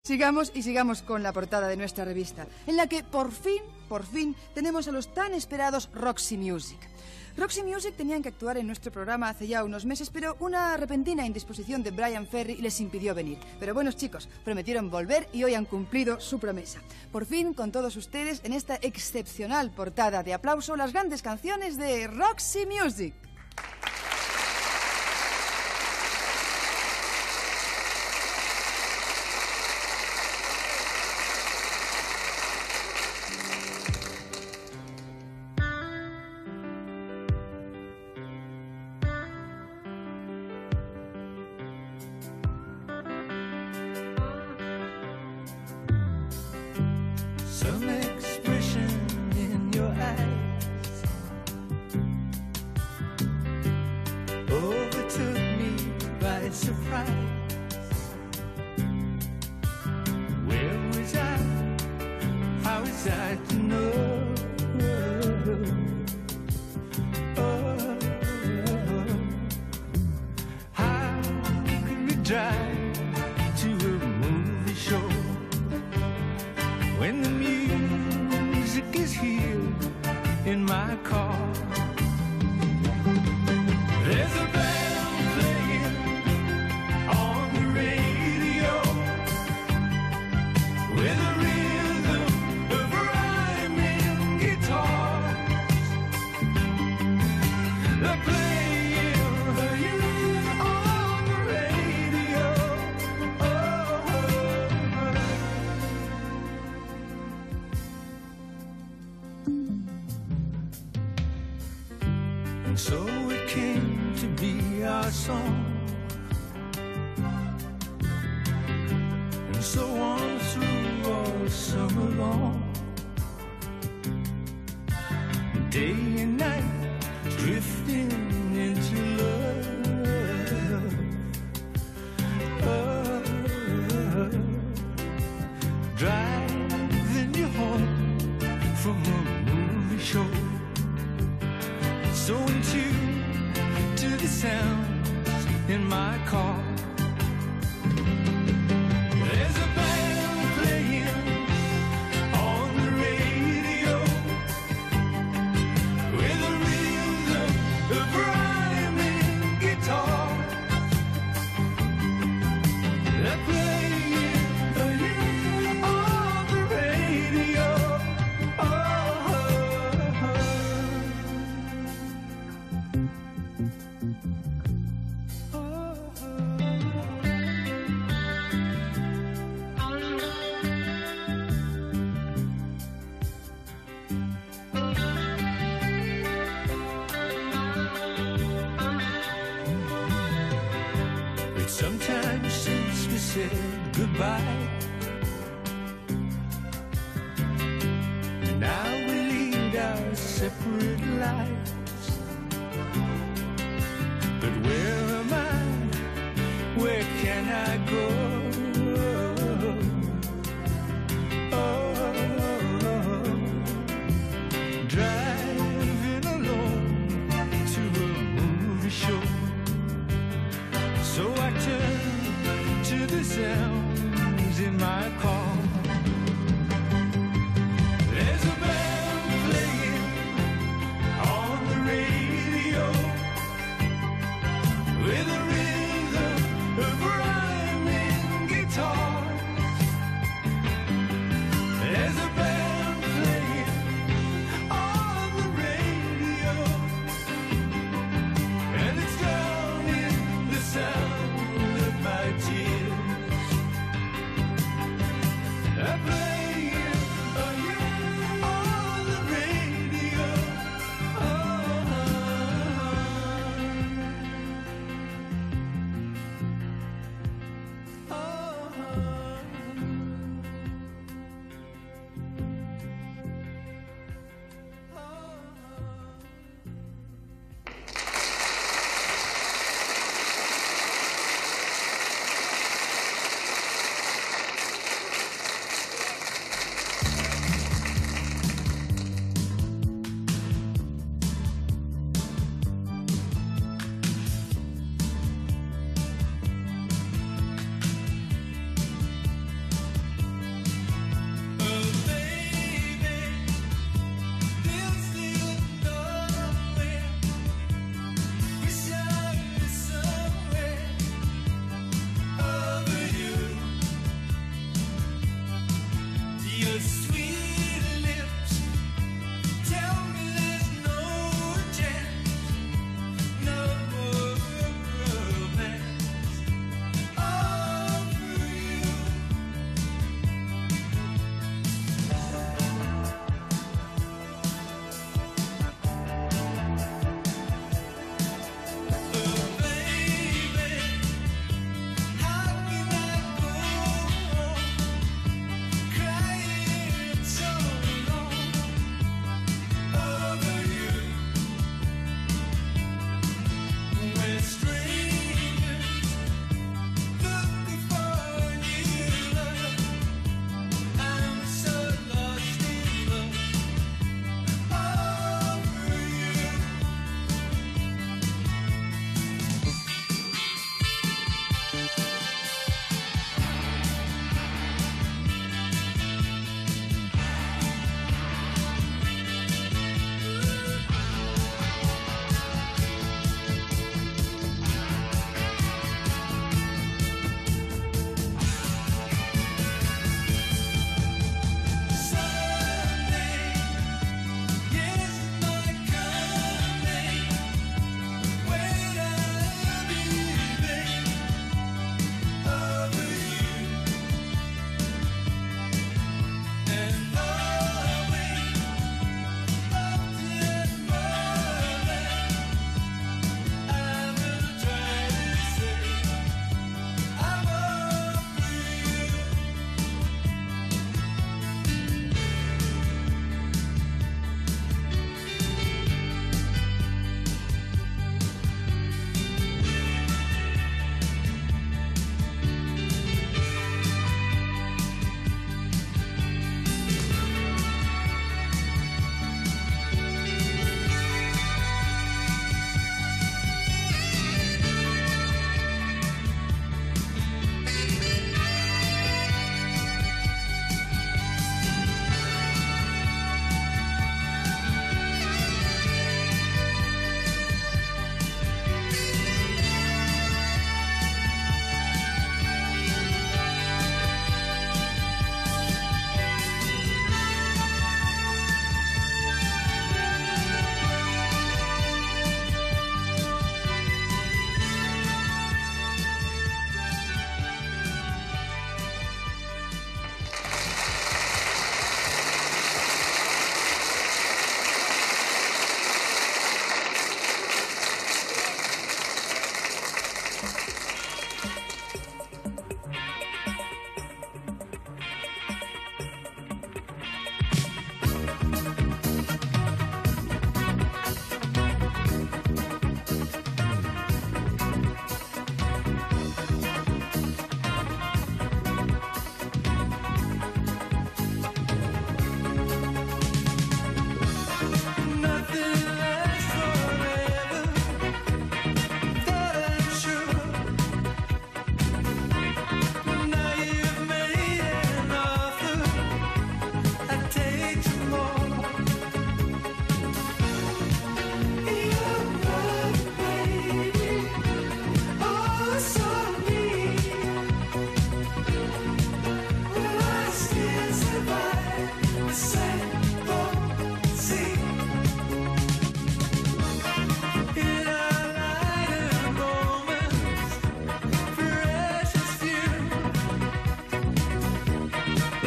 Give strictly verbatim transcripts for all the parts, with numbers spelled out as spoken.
Sigamos y sigamos con la portada de nuestra revista, en la que por fin, por fin, tenemos a los tan esperados Roxy Music. Roxy Music tenían que actuar en nuestro programa hace ya unos meses, pero una repentina indisposición de Bryan Ferry les impidió venir. Pero buenos chicos, prometieron volver y hoy han cumplido su promesa. Por fin, con todos ustedes, en esta excepcional portada de aplauso, las grandes canciones de Roxy Music. Some expression in your eyes overtook me by surprise. Where was I? How was I to know? Oh, how could we drive to a movie show when the music is here in my car? There's a band playing on the radio with a rhythm of rhyming guitars. They're playing on the radio. Oh. And so it came to be our song, and so on through all summer long, day and night drifting into love. Oh, driving you home from a movie show, so in tune to the sounds in my car. There's a band playing on the radio with a rhythm of rhyming guitar. They're playing on the radio. It's sometimes since we said goodbye, and now we lead our separate lives. But where am I? Where can I go? Oh, driving alone to a movie show, so I turn to the sounds in my car. There's a band playing on the radio with a rhythm of rhyming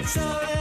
So